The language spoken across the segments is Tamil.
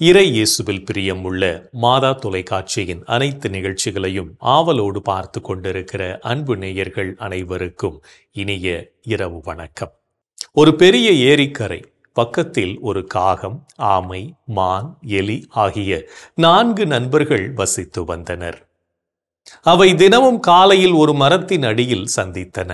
இறை இயேசுவில் பிரியமுள்ள மாதா தொலைக்காட்சியின் அனைத்து நிகழ்ச்சிகளையும் ஆவலோடு பார்த்து கொண்டிருக்கிற அன்பு நேயர்கள் அனைவருக்கும் இனிய இரவு வணக்கம். ஒரு பெரிய ஏரிக்கரை பக்கத்தில் ஒரு காகம், ஆமை, மான், எலி ஆகிய 4 நண்பர்கள் வசித்து வந்தனர். அவை தினமும் காலையில் ஒரு மரத்தின் அடியில் சந்தித்தன.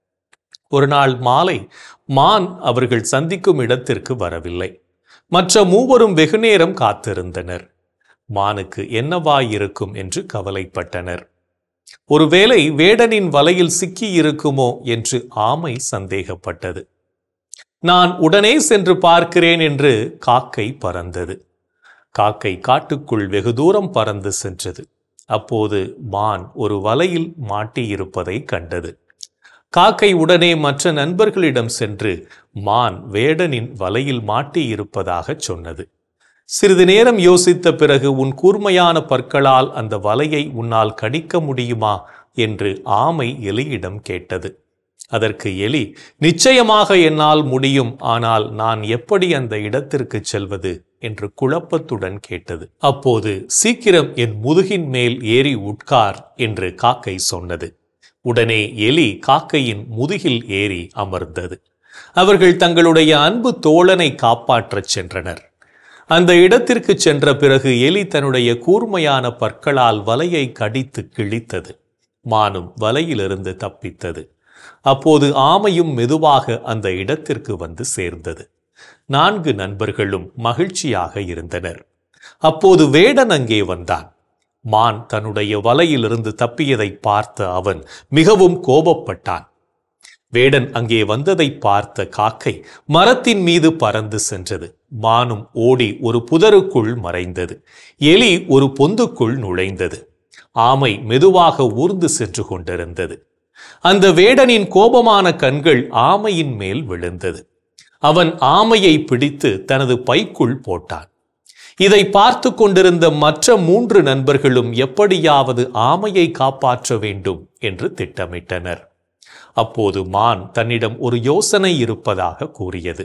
ஒரு நாள் மாலை மான் அவர்கள் சந்திக்கும் இடத்திற்கு வரவில்லை. மற்ற மூவரும் வெகுநேரம் காத்திருந்தனர். மானுக்கு என்னவாயிருக்கும் என்று கவலைப்பட்டனர். ஒருவேளை வேடனின் வலையில் சிக்கியிருக்குமோ என்று ஆமை சந்தேகப்பட்டது. நான் உடனே சென்று பார்க்கிறேன் என்று காக்கை பறந்தது. காக்கை காட்டுக்குள் வெகு தூரம் பறந்து சென்றது. அப்போது மான் ஒரு வலையில் மாட்டியிருப்பதை கண்டது. காக்கை உடனே மற்ற நண்பர்களிடம் சென்று மான் வேடனின் வலையில் மாட்டியிருப்பதாக சொன்னது. சிறிது நேரம் யோசித்த பிறகு, உன் கூர்மையான பற்களால் அந்த வலையை உன்னால் கடிக்க முடியுமா என்று ஆமை எலியிடம் கேட்டது. அதற்கு எலி, நிச்சயமாக என்னால் முடியும், ஆனால் நான் எப்படி அந்த இடத்திற்கு செல்வது என்று குழப்பத்துடன் கேட்டது. அப்போது சீக்கிரம் என் முதுகின் மேல் ஏறி உட்கார் என்று காக்கை சொன்னது. உடனே எலி காக்கையின் முதுகில் ஏறி அமர்ந்தது. அவர்கள் தங்களுடைய அன்பு தோழனை காப்பாற்றச் சென்றனர். அந்த இடத்திற்கு சென்ற பிறகு எலி தன்னுடைய கூர்மையான பற்களால் வலையை கடித்து கிழித்தது. மானும் வலையிலிருந்து தப்பித்தது. அப்போது ஆமையும் மெதுவாக அந்த இடத்திற்கு வந்து சேர்ந்தது. 4 நண்பர்களும் மகிழ்ச்சியாக இருந்தனர். அப்போது வேடன் அங்கே வந்தான். மான் தன்னுடைய வலையிலிருந்து தப்பியதை பார்த்த அவன் மிகவும் கோபப்பட்டான். வேடன் அங்கே வந்ததை பார்த்த காக்கை மரத்தின் மீது பறந்து சென்றது. மானும் ஓடி ஒரு புதருக்குள் மறைந்தது. எலி ஒரு பொந்துக்குள் நுழைந்தது. ஆமை மெதுவாக ஊர்ந்து சென்று கொண்டிருந்தது. அந்த வேடனின் கோபமான கண்கள் ஆமையின் மேல் விழுந்தது. அவன் ஆமையை பிடித்து தனது பைக்குள் போட்டான். இதை பார்த்து கொண்டிருந்த மற்ற 3 நண்பர்களும் எப்படியாவது ஆமையை காப்பாற்ற வேண்டும் என்று திட்டமிட்டனர். அப்போது மான் தன்னிடம் ஒரு யோசனை இருப்பதாக கூறியது.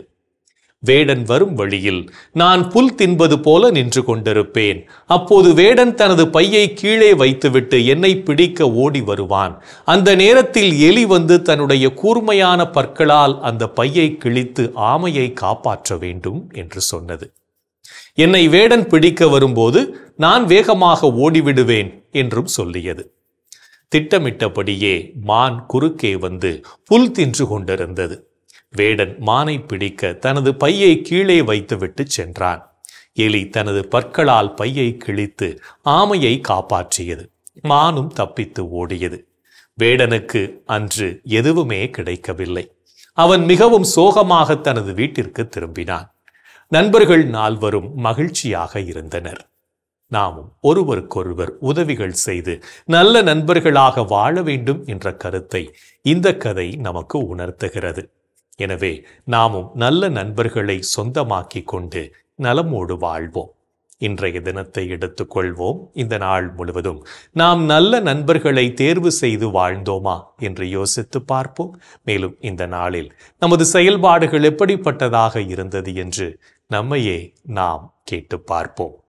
வேடன் வரும் வழியில் நான் புல் தின்பது போல நின்று கொண்டிருப்பேன். அப்போது வேடன் தனது பையை கீழே வைத்துவிட்டு என்னை பிடிக்க ஓடி வருவான். அந்த நேரத்தில் எலி வந்து தன்னுடைய கூர்மையான பற்களால் அந்த பையை கிழித்து ஆமையை காப்பாற்ற வேண்டும் என்று சொன்னது. என்னை வேடன் பிடிக்க வரும்போது நான் வேகமாக ஓடிவிடுவேன் என்றும் சொல்லியது. திட்டமிட்டபடியே மான் குறுக்கே வந்து புல் தின்று கொண்டிருந்தது. வேடன் மானை பிடிக்க தனது பையை கீழே வைத்துவிட்டு சென்றான். எலி தனது பற்களால் பையை கிழித்து ஆமையை காப்பாற்றியது. மானும் தப்பித்து ஓடியது. வேடனுக்கு அன்று எதுவுமே கிடைக்கவில்லை. அவன் மிகவும் சோகமாக தனது வீட்டிற்கு திரும்பினான். நண்பர்கள் 4 மகிழ்ச்சியாக இருந்தனர். நாமும் ஒருவருக்கொருவர் உதவிகள் செய்து நல்ல நண்பர்களாக வாழ வேண்டும் என்ற கருத்தை இந்த கதை நமக்கு உணர்த்துகிறது. எனவே நாமும் நல்ல நண்பர்களை சொந்தமாக்கி கொண்டு நலமோடு வாழ்வோம். இன்றைய தினத்தை எடுத்துக்கொள்வோம். இந்த நாள் முழுவதும் நாம் நல்ல நண்பர்களை தேர்வு செய்து வாழ்ந்தோமா என்று யோசித்து பார்ப்போம். மேலும் இந்த நாளில் நமது செயல்பாடுகள் எப்படிப்பட்டதாக இருந்தது என்று நம்மையே நாம் கேட்டு பார்ப்போம்.